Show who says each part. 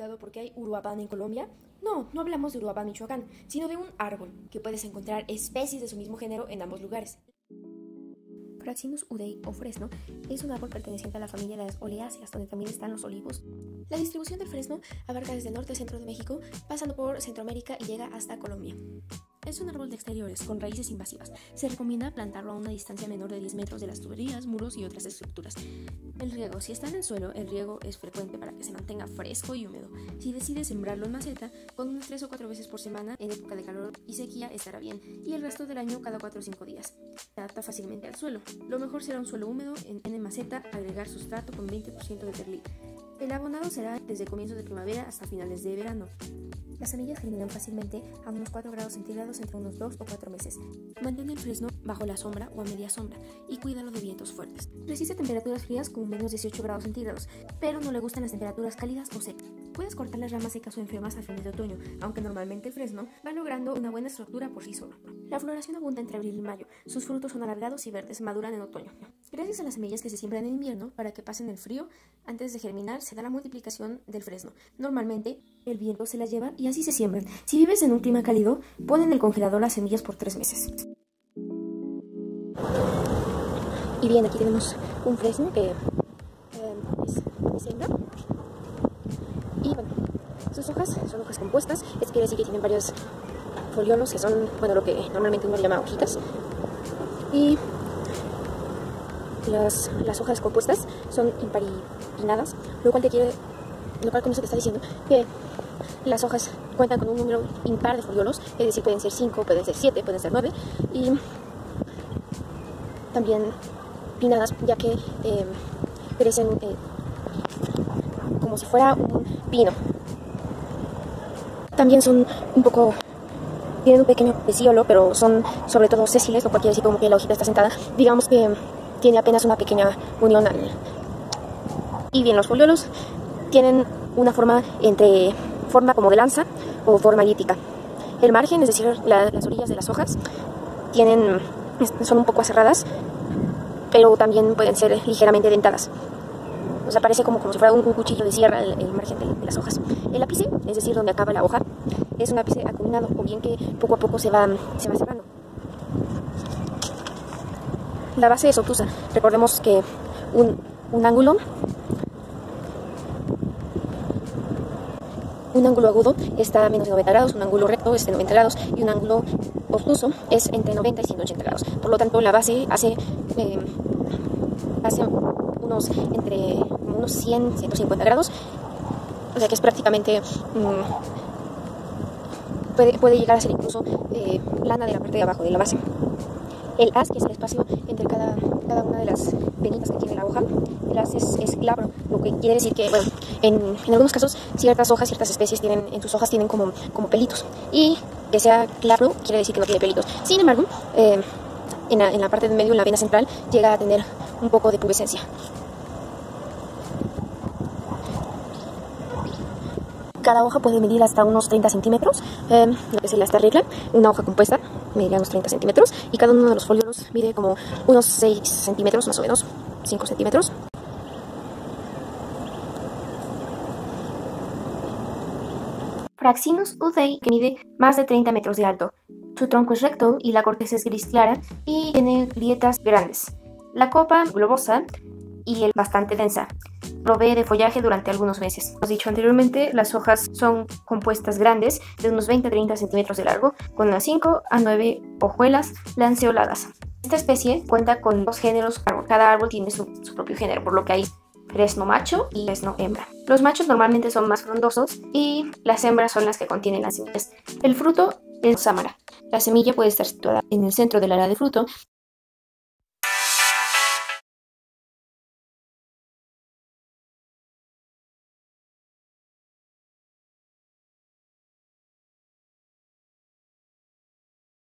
Speaker 1: preguntado por qué hay uruapán en Colombia? No, no hablamos de Uruapán, Michoacán, sino de un árbol, que puedes encontrar especies de su mismo género en ambos lugares. Fraxinus udei o fresno es un árbol perteneciente a la familia de las oleáceas, donde también están los olivos. La distribución del fresno abarca desde el norte y centro de México, pasando por Centroamérica y llega hasta Colombia. Es un árbol de exteriores, con raíces invasivas. Se recomienda plantarlo a una distancia menor de 10 metros de las tuberías, muros y otras estructuras. El riego. Si está en el suelo, el riego es frecuente para que se mantenga fresco y húmedo. Si decides sembrarlo en maceta, con unas 3 o 4 veces por semana, en época de calor y sequía estará bien, y el resto del año cada 4 o 5 días. Se adapta fácilmente al suelo. Lo mejor será un suelo húmedo, en maceta, agregar sustrato con 20% de perlita. El abonado será desde comienzos de primavera hasta finales de verano. Las semillas germinan fácilmente a unos 4 grados centígrados entre unos 2 o 4 meses. Mantén el fresno bajo la sombra o a media sombra y cuídalo de vientos fuertes. Resiste temperaturas frías con menos 18 grados centígrados, pero no le gustan las temperaturas cálidas o secas. Puedes cortar las ramas secas o enfermas a fines de otoño, aunque normalmente el fresno va logrando una buena estructura por sí solo. La floración abunda entre abril y mayo. Sus frutos son alargados y verdes, maduran en otoño. Gracias a las semillas que se siembran en invierno para que pasen el frío, antes de germinar se da la multiplicación del fresno. Normalmente el viento se las lleva y así se siembran. Si vives en un clima cálido, pon en el congelador las semillas por 3 meses. Y bien, aquí tenemos un fresno que es hembra. Y bueno, sus hojas son hojas compuestas. Esto quiere decir que tienen varios foliolos que son, bueno, lo que normalmente uno llama hojitas. Y las hojas compuestas son imparipinnadas, lo cual con eso te está diciendo que las hojas cuentan con un número impar de foliolos, es decir, pueden ser 5, pueden ser 7, pueden ser 9, y también pinadas, ya que crecen como si fuera un pino. También son tienen un pequeño pecíolo, pero son sobre todo sésiles, lo cual quiere decir como que la hojita está sentada. Digamos que tiene apenas una pequeña unión Y bien, los foliolos tienen una forma como de lanza o forma elíptica. El margen, es decir, las orillas de las hojas, son un poco aserradas, pero también pueden ser ligeramente dentadas. O sea, parece como si fuera un cuchillo de sierra el margen de las hojas. El ápice, es decir, donde acaba la hoja, es un ápice acuminado, o bien que poco a poco se va cerrando. La base es obtusa. Recordemos que un ángulo agudo está a menos de 90 grados, un ángulo recto es de 90 grados y un ángulo obtuso es entre 90 y 180 grados. Por lo tanto, la base hace entre unos 100, 150 grados, o sea que es prácticamente, puede llegar a ser incluso plana de la parte de abajo de la base. El haz, que es el espacio entre cada una de las venitas que tiene la hoja, el haz es glabro, lo que quiere decir que, bueno, en algunos casos ciertas hojas, ciertas especies en sus hojas tienen como pelitos, y que sea glabro quiere decir que no tiene pelitos. Sin embargo, en la parte de medio, en la vena central, llega a tener un poco de pubescencia. Cada hoja puede medir hasta unos 30 centímetros, lo que sería esta regla. Una hoja compuesta mediría unos 30 centímetros y cada uno de los foliolos mide como unos 6 centímetros, más o menos, 5 centímetros. Fraxinus udei, que mide más de 30 metros de alto. Su tronco es recto y la corteza es gris clara y tiene grietas grandes. La copa globosa y bastante densa. Provee de follaje durante algunos meses. Como dicho anteriormente, las hojas son compuestas grandes, de unos 20 a 30 centímetros de largo, con unas 5 a 9 hojuelas lanceoladas. Esta especie cuenta con 2 géneros. Cada árbol tiene su propio género, por lo que hay fresno macho y fresno hembra. Los machos normalmente son más frondosos y las hembras son las que contienen las semillas. El fruto es sámara. La semilla puede estar situada en el centro del ala de fruto